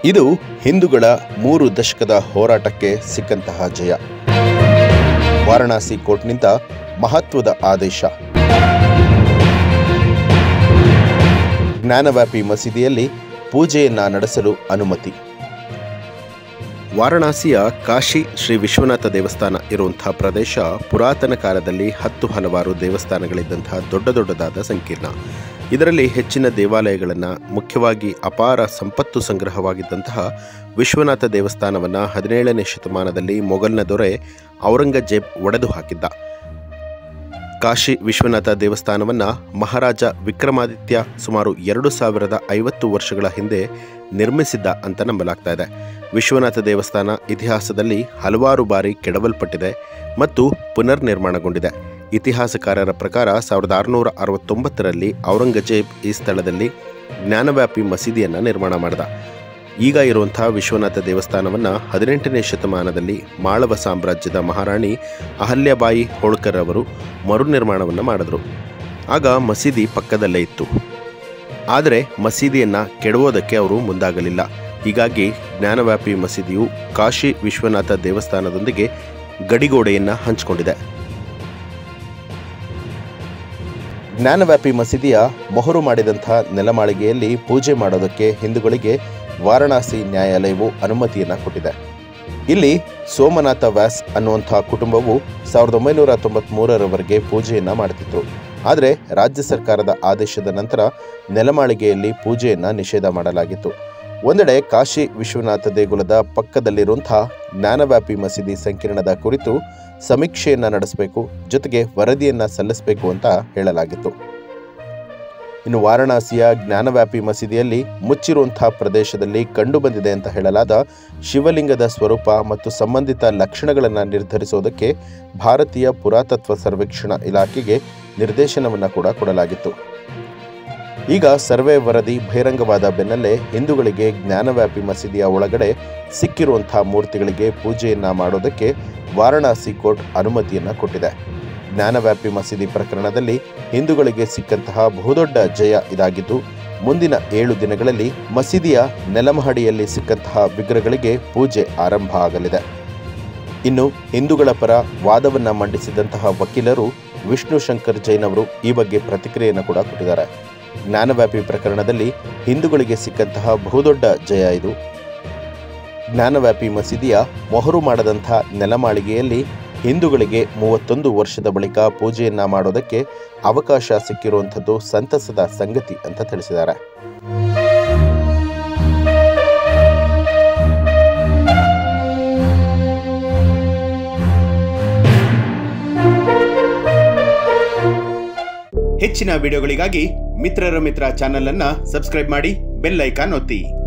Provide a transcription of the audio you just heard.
ಇದು ಹಿಂದೂಗಳ 3 ದಶಕದ ಹೋರಾಟಕ್ಕೆ ಸಿಕ್ಕಂತಹ ಜಯ. ವಾರಣಾಸಿ ಕೋರ್ಟ್ನಿಂದ ಮಹತ್ವದ ಆದೇಶ. ಜ್ಞಾನವ್ಯಾಪಿ ಮಸೀದಿಯಲ್ಲಿ ಪೂಜೆಯನ್ನ ನಡೆಸಲು ಅನುಮತಿ. ವಾರಣಾಸಿಯ ಕಾಶಿ ಶ್ರೀ ವಿಶ್ವನಾಥ ದೇವಸ್ಥಾನ ಇರುವಂತಹ ಪ್ರದೇಶ ಪುರಾತನ ಕಾಲದಲ್ಲಿ ಹಲವಾರು ದೇವಸ್ಥಾನಗಳಿದ್ದಂತಹ ದೊಡ್ಡದಾದ ಸಂಕೀರ್ಣ. ಇದರಲ್ಲಿ ಹೆಚ್ಚಿನ ದೇವಾಲಯಗಳನ್ನು, ಮುಖ್ಯವಾಗಿ ಅಪಾರ ಸಂಪತ್ತು ಸಂಗ್ರಹವಾಗಿದ್ದಂತಹ ವಿಶ್ವನಾಥ ದೇವಸ್ಥಾನವನ್ನು 17ನೇ ಶತಮಾನದಲ್ಲಿ ಮೊಘಲ್ನ ದೊರೆ ಔರಂಗಜೇಬ್ ಒಡೆದು ಹಾಕಿದ್ದ. ಕಾಶಿ ವಿಶ್ವನಾಥ ದೇವಸ್ಥಾನವನ್ನು ಮಹಾರಾಜ ವಿಕ್ರಮಾದಿತ್ಯ ಸುಮಾರು 2050 ವರ್ಷಗಳ ಹಿಂದೆ ನಿರ್ಮಿಸಿದ್ದ ಅಂತ ನಂಬಲಾಗ್ತಾ ಇದೆ. ವಿಶ್ವನಾಥ ದೇವಸ್ಥಾನ ಇತಿಹಾಸದಲ್ಲಿ ಹಲವಾರು ಬಾರಿ ಕೆಡವಲ್ಪಟ್ಟಿದೆ ಮತ್ತು ಪುನರ್ ನಿರ್ಮಾಣಗೊಂಡಿದೆ. ಇತಿಹಾಸಕಾರರ ಪ್ರಕಾರ 1669ರಲ್ಲಿ ಔರಂಗಜೇಬ್ ಈ ಸ್ಥಳದಲ್ಲಿ ಜ್ಞಾನವ್ಯಾಪಿ ಮಸೀದಿಯನ್ನು ನಿರ್ಮಾಣ ಮಾಡಿದ. ಈಗ ಇರುವಂಥ ವಿಶ್ವನಾಥ ದೇವಸ್ಥಾನವನ್ನು 18ನೇ ಶತಮಾನದಲ್ಲಿ ಮಾಳವ ಸಾಮ್ರಾಜ್ಯದ ಮಹಾರಾಣಿ ಅಹಲ್ಯಾಬಾಯಿ ಹೋಳ್ಕರ್ ಅವರು ಮರುನಿರ್ಮಾಣವನ್ನು ಮಾಡಿದ್ರು. ಆಗ ಮಸೀದಿ ಪಕ್ಕದಲ್ಲೇ ಇತ್ತು. ಆದರೆ ಮಸೀದಿಯನ್ನು ಕೆಡವೋದಕ್ಕೆ ಅವರು ಮುಂದಾಗಲಿಲ್ಲ. ಹೀಗಾಗಿ ಜ್ಞಾನವ್ಯಾಪಿ ಮಸೀದಿಯು ಕಾಶಿ ವಿಶ್ವನಾಥ ದೇವಸ್ಥಾನದೊಂದಿಗೆ ಗಡಿಗೋಡೆಯನ್ನು ಹಂಚಿಕೊಂಡಿದೆ. ಜ್ಞಾನವ್ಯಾಪಿ ಮಸೀದಿಯ ಮೊಹರು ಮಾಡಿದಂಥ ನೆಲಮಾಳಿಗೆಯಲ್ಲಿ ಪೂಜೆ ಮಾಡೋದಕ್ಕೆ ಹಿಂದೂಗಳಿಗೆ ವಾರಣಾಸಿ ನ್ಯಾಯಾಲಯವು ಅನುಮತಿಯನ್ನು ಕೊಟ್ಟಿದೆ. ಇಲ್ಲಿ ಸೋಮನಾಥ ವ್ಯಾಸ್ ಅನ್ನುವಂಥ ಕುಟುಂಬವು 1993ರವರೆಗೆ ಪೂಜೆಯನ್ನು ಮಾಡುತ್ತಿತ್ತು. ಆದರೆ ರಾಜ್ಯ ಸರ್ಕಾರದ ಆದೇಶದ ನಂತರ ನೆಲಮಾಳಿಗೆಯಲ್ಲಿ ಪೂಜೆಯನ್ನು ನಿಷೇಧ ಮಾಡಲಾಗಿತ್ತು. ಒಂದೆಡೆ ಕಾಶಿ ವಿಶ್ವನಾಥ ದೇಗುಲದ ಪಕ್ಕದಲ್ಲಿರುವಂಥ ಜ್ಞಾನವ್ಯಾಪಿ ಮಸೀದಿ ಸಂಕೀರ್ಣದ ಕುರಿತು ಸಮೀಕ್ಷೆಯನ್ನು ನಡೆಸಬೇಕು, ಜೊತೆಗೆ ವರದಿಯನ್ನು ಸಲ್ಲಿಸಬೇಕು ಅಂತ ಹೇಳಲಾಗಿತ್ತು. ಇನ್ನು ವಾರಣಾಸಿಯ ಜ್ಞಾನವ್ಯಾಪಿ ಮಸೀದಿಯಲ್ಲಿ ಮುಚ್ಚಿರುವಂಥ ಪ್ರದೇಶದಲ್ಲಿ ಕಂಡುಬಂದಿದೆ ಅಂತ ಹೇಳಲಾದ ಶಿವಲಿಂಗದ ಸ್ವರೂಪ ಮತ್ತು ಸಂಬಂಧಿತ ಲಕ್ಷಣಗಳನ್ನು ನಿರ್ಧರಿಸುವುದಕ್ಕೆ ಭಾರತೀಯ ಪುರಾತತ್ವ ಸರ್ವೇಕ್ಷಣಾ ಇಲಾಖೆಗೆ ನಿರ್ದೇಶನವನ್ನು ಕೂಡ ಕೊಡಲಾಗಿತ್ತು. ಈಗ ಸರ್ವೆ ವರದಿ ಬಹಿರಂಗವಾದ ಬೆನ್ನಲ್ಲೇ ಹಿಂದೂಗಳಿಗೆ ಜ್ಞಾನವ್ಯಾಪಿ ಮಸೀದಿಯ ಒಳಗಡೆ ಸಿಕ್ಕಿರುವಂಥ ಮೂರ್ತಿಗಳಿಗೆ ಪೂಜೆಯನ್ನು ಮಾಡೋದಕ್ಕೆ ವಾರಣಾಸಿ ಕೋರ್ಟ್ ಅನುಮತಿಯನ್ನು ಕೊಟ್ಟಿದೆ. ಜ್ಞಾನವ್ಯಾಪಿ ಮಸೀದಿ ಪ್ರಕರಣದಲ್ಲಿ ಹಿಂದೂಗಳಿಗೆ ಸಿಕ್ಕಂತಹ ಬಹುದೊಡ್ಡ ಜಯ ಇದಾಗಿದ್ದು, ಮುಂದಿನ 7 ದಿನಗಳಲ್ಲಿ ಮಸೀದಿಯ ನೆಲಮಹಡಿಯಲ್ಲಿ ಸಿಕ್ಕಂತಹ ವಿಗ್ರಹಗಳಿಗೆ ಪೂಜೆ ಆರಂಭ ಆಗಲಿದೆ. ಇನ್ನು ಹಿಂದೂಗಳ ಪರ ವಾದವನ್ನು ಮಂಡಿಸಿದಂತಹ ವಕೀಲರು ವಿಷ್ಣು ಶಂಕರ್ ಜೈನ್ ಅವರು ಈ ಬಗ್ಗೆ ಪ್ರತಿಕ್ರಿಯೆಯನ್ನು ಕೂಡ ಕೊಟ್ಟಿದ್ದಾರೆ. ಜ್ಞಾನವ್ಯಾಪಿ ಪ್ರಕರಣದಲ್ಲಿ ಹಿಂದೂಗಳಿಗೆ ಸಿಕ್ಕಂತಹ ಬಹುದೊಡ್ಡ ಜಯ ಇದು. ಜ್ಞಾನವ್ಯಾಪಿ ಮಸೀದಿಯ ಮೊಹರು ಮಾಡದಂಥ ನೆಲಮಾಳಿಗೆಯಲ್ಲಿ ಹಿಂದೂಗಳಿಗೆ 31 ವರ್ಷದ ಬಳಿಕ ಪೂಜೆಯನ್ನ ಮಾಡೋದಕ್ಕೆ ಅವಕಾಶ ಸಿಕ್ಕಿರುವಂಥದ್ದು ಸಂತಸದ ಸಂಗತಿ ಅಂತ ತಿಳಿಸಿದ್ದಾರೆ. ಹೆಚ್ಚಿನ ವಿಡಿಯೋಗಳಿಗಾಗಿ ಮಿತ್ರರ ಮಿತ್ರ ಚಾನೆಲ್ ಅನ್ನು ಸಬ್ಸ್ಕ್ರೈಬ್ ಮಾಡಿ, ಬೆಲ್ ಐಕಾನ್ ಒತ್ತಿ.